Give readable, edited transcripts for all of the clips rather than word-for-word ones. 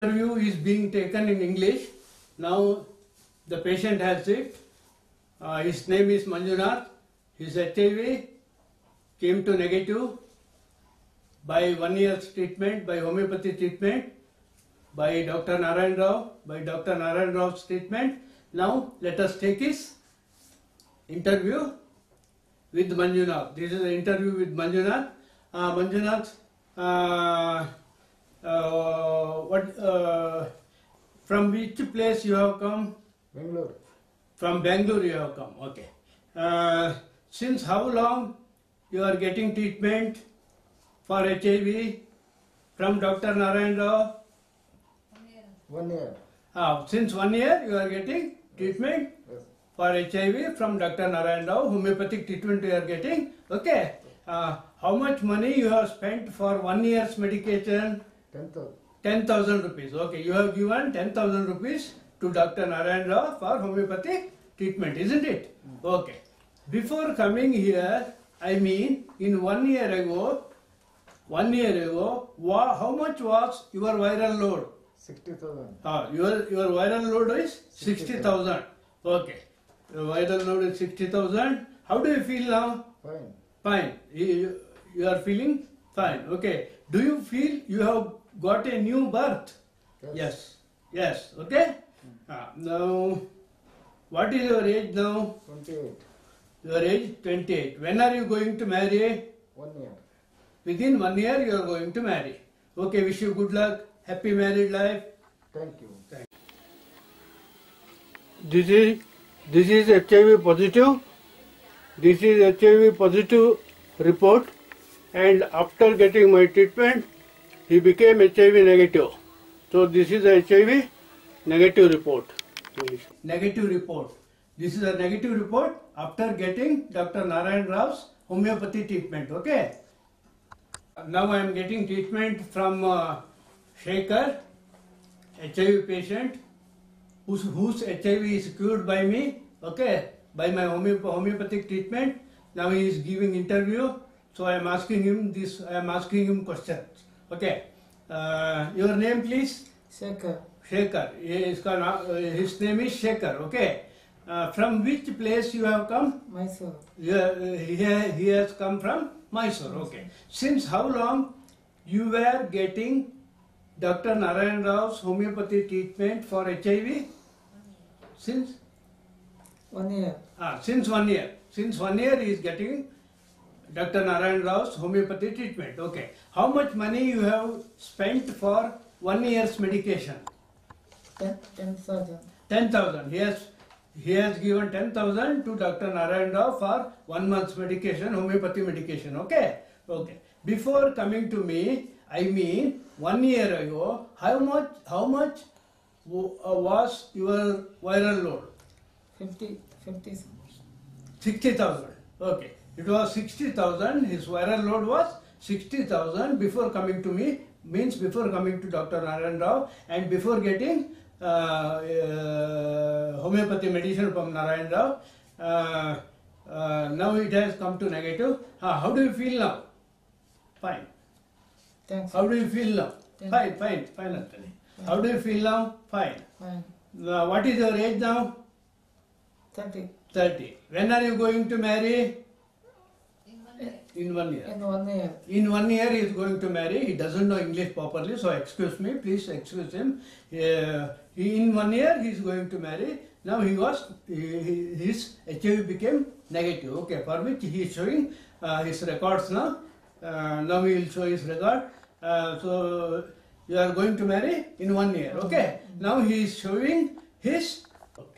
Interview is being taken in English. Now the patient has it. His name is Manjunath. His HIV came to negative by 1 year's treatment, by homeopathy treatment, by Dr. Narayan Rao, by Dr. Narayan Rao's treatment. Now let us take his interview with Manjunath. This is the interview with Manjunath. Manjunath, from which place you have come? Bangalore. From Bangalore you have come. Okay. Since how long you are getting treatment for HIV from Dr. Narayan Rao? 1 year. Since 1 year you are getting treatment Yes. for HIV from Dr. Narayan Rao. Homeopathic treatment you are getting. Okay. How much money you have spent for 1 year's medication? 10,000. 10,000 rupees. Okay, you have given 10,000 rupees to Dr. Narayan Rao for homeopathic treatment, isn't it? Okay. Before coming here, I mean, in 1 year ago, how much was your viral load? 60,000. Your viral load is 60,000. Okay. Your viral load is 60,000. How do you feel now? Fine. Fine. You are feeling fine. Okay. Do you feel you have got a new birth? Yes. Yes. Okay. Now, what is your age now? 28. Your age 28. When are you going to marry? 1 year. Within 1 year you are going to marry. Okay. Wish you good luck. Happy married life. Thank you. This is HIV positive. This is HIV positive report, and after getting my treatment, he became HIV negative. So this is a HIV negative report. Negative report. This is a negative report after getting Dr. Narayan Rao's homeopathy treatment. Okay. Now I am getting treatment from Shekhar, HIV patient, whose HIV is cured by me. Okay, by my homeopathic treatment. Now he is giving interview, so I am asking him this. I am asking him questions. Okay, your name, please. Shekhar. Shekhar. His name is Shekhar. Okay. From which place you have come? Mysore. He has come from Mysore. Okay. Since how long you were getting Dr. Narayan Rao's homeopathy treatment for HIV? Since? 1 year. Since 1 year. Since 1 year he is getting Dr. Narayan Rao's homeopathy treatment. Okay. How much money you have spent for 1 year's medication? 10,000. 10,000. He has given 10,000 to Dr. Narayan Rao for 1 month's medication, homeopathy medication. Okay. Okay. Before coming to me, I mean 1 year ago, how much was your viral load? 50. 60,000. Okay. It was 60,000. His viral load was 60,000 before coming to me, means before coming to Dr. Narayan Rao and before getting homeopathy medicine from Narayan Rao. Now it has come to negative. How do you feel now? Fine. Thanks. How do you feel now? Fine, Anthony. How do you feel now? Fine. Fine. What is your age now? 30. 30. When are you going to marry? In 1 year. In 1 year. In 1 year he is going to marry. He doesn't know English properly, so excuse me, please excuse him. In 1 year he is going to marry. Now his HIV became negative. Okay, for which he is showing his records now. Now he will show his record. So you are going to marry in 1 year. Okay. Now he is showing his. Okay.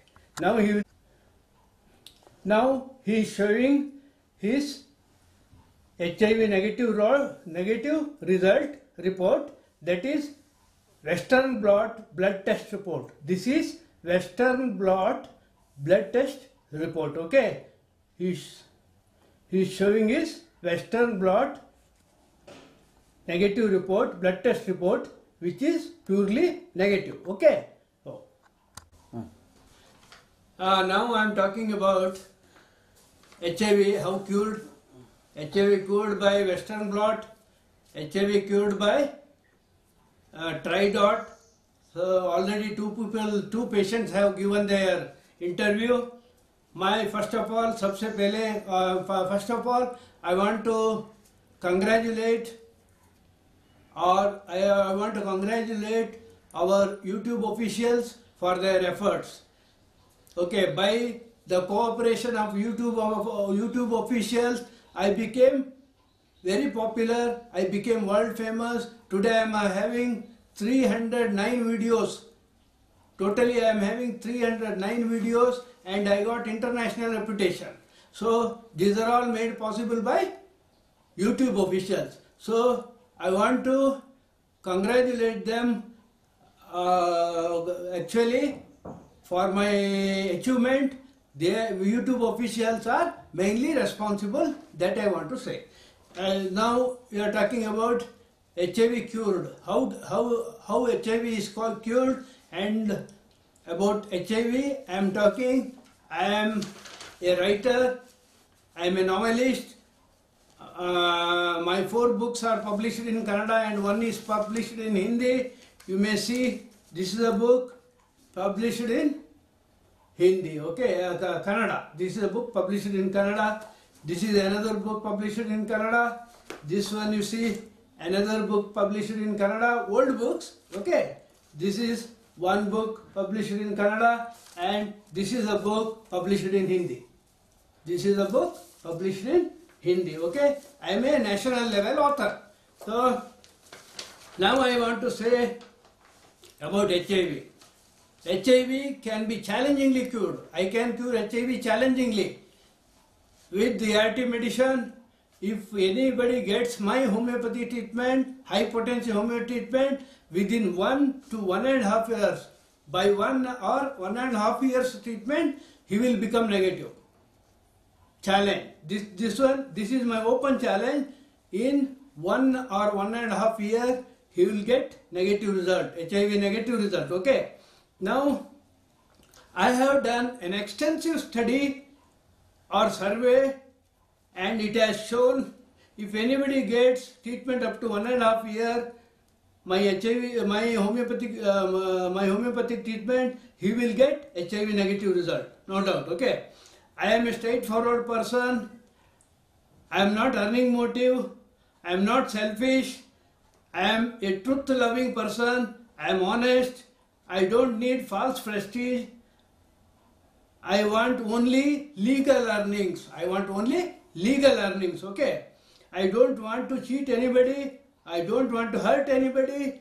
Now he is showing his HIV negative result report, that is Western blot blood test report. This is Western blot blood test report. Okay, he is showing his Western blot negative report, blood test report, which is purely negative. Okay. Now I am talking about HIV, how cured. HIV cured by Western blot, HIV cured by Tridot, So already two patients have given their interview. First of all, I want to congratulate our YouTube officials for their efforts. Okay, by the cooperation of YouTube officials, I became very popular. I became world famous. Today I am having 309 videos. Totally I am having 309 videos and I got international reputation. So these are all made possible by YouTube officials. So I want to congratulate them actually for my achievement. The YouTube officials are mainly responsible, that I want to say. Now we are talking about HIV cured. How HIV is called cured, and about HIV I am talking. I am a writer, I am a novelist. My 4 books are published in Kannada and 1 is published in Hindi. You may see this is a book published in Hindi, okay, Kannada. This is a book published in Kannada. This is another book published in Kannada. This one you see, another book published in Kannada, old books, okay. This is one book published in Kannada and this is a book published in Hindi. This is a book published in Hindi, okay. I am a national level author. So, now I want to say about HIV. HIV can be challengingly cured. I can cure HIV challengingly. With the ART medicine, if anybody gets my homeopathy treatment, high potency homeopathy treatment, within 1 to 1.5 years, by 1 or 1.5 years treatment, he will become negative. Challenge. This is my open challenge. In 1 or 1.5 years, he will get negative result, HIV negative result, okay. Now, I have done an extensive study or survey and it has shown if anybody gets treatment up to 1.5 years, my homeopathic treatment, he will get HIV negative result, no doubt, okay. I am a straightforward person, I am not earning motive, I am not selfish, I am a truth loving person, I am honest, I don't need false prestige, I want only legal earnings, okay. I don't want to cheat anybody, I don't want to hurt anybody.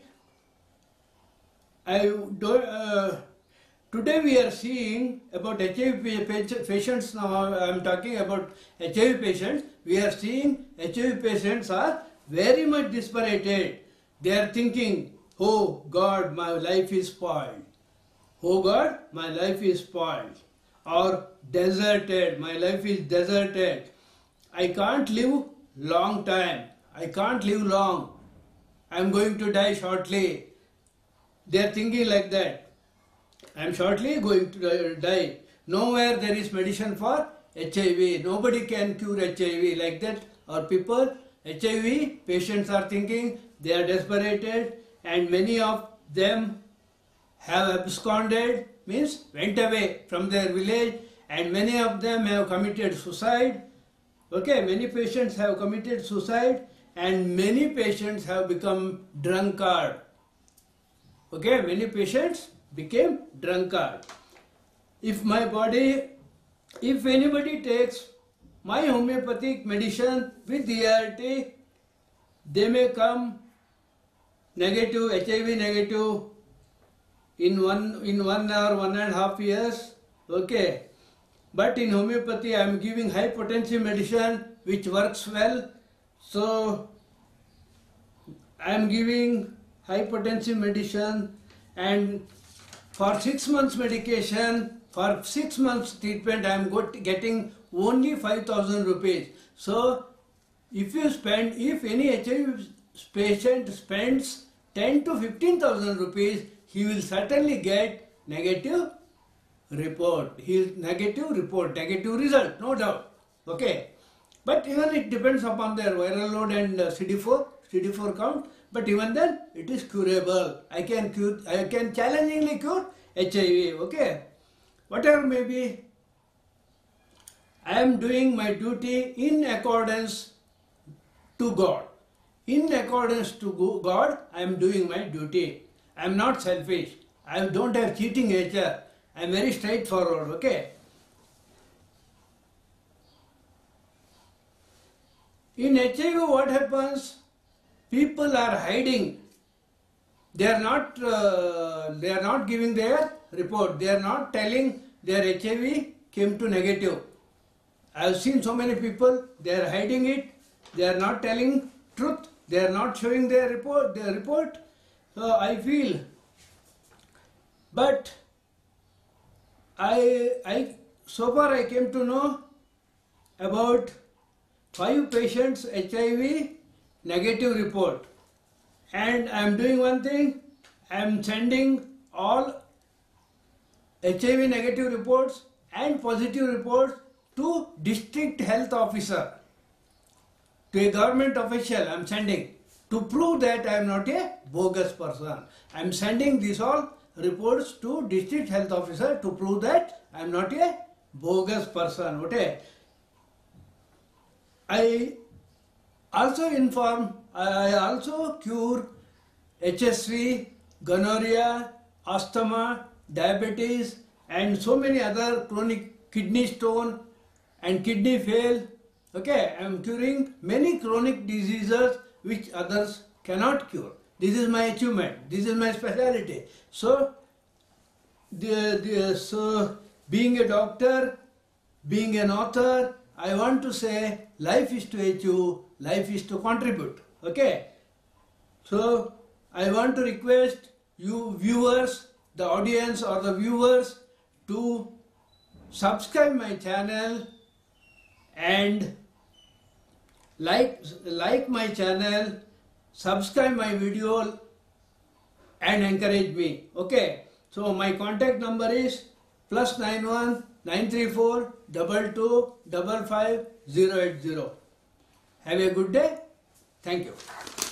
Today we are seeing about HIV patients. Now I am talking about HIV patients. We are seeing HIV patients are very much dispirited. They are thinking, oh God, my life is spoiled. Oh God, my life is spoiled. Or deserted, my life is deserted. I can't live long time. I can't live long. I am going to die shortly. They are thinking like that. I am shortly going to die. Nowhere there is medicine for HIV. Nobody can cure HIV like that. Or people, HIV patients are thinking, they are dispirited, and many of them have absconded, means went away from their village, and many of them have committed suicide. Okay, many patients have committed suicide and many patients have become drunkard. Okay, many patients became drunkard. If anybody takes my homeopathic medicine with ART, they may come negative, HIV negative in one or 1.5 years. Okay. But in homeopathy I am giving high potency medicine which works well. So I am giving high potency medicine, and for 6 months medication, for 6 months treatment I am getting only 5,000 rupees. So if any HIV patient spends 10 to 15,000 rupees, he will certainly get negative report. Negative result, no doubt. Okay. But even it depends upon their viral load and CD4 count. but even then it is curable. I can challengingly cure HIV. Okay, whatever may be, I am doing my duty in accordance to God. In accordance to God, I am doing my duty. I am not selfish. I don't have cheating nature. I am very straightforward. Okay. In HIV, what happens? People are hiding. They are not giving their report. They are not telling their HIV came to negative. I have seen so many people. They are hiding it. They are not telling truth. They are not showing their report. So I feel, but so far I came to know about 5 patients HIV negative report, and I am doing one thing. I am sending all HIV negative reports and positive reports to district health officer, to a government official. I am sending to prove that I am not a bogus person. I am sending these all reports to district health officer to prove that I am not a bogus person. Okay. I also cure HSV, gonorrhea, asthma, diabetes, and so many other chronic kidney stone and kidney fail. Okay, I am curing many chronic diseases which others cannot cure. This is my achievement. This is my specialty. So, so being a doctor, being an author, I want to say life is to achieve, life is to contribute. Okay. So I want to request you viewers, the audience or the viewers, to subscribe my channel and like my channel, subscribe my video and encourage me. Okay. So my contact number is +91 934 22 55 080. Have a good day. Thank you.